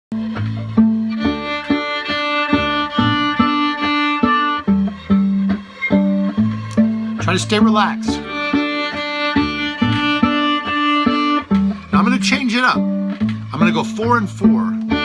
Try to stay relaxed. Now I'm going to change it up. I'm going to go 4 and 4.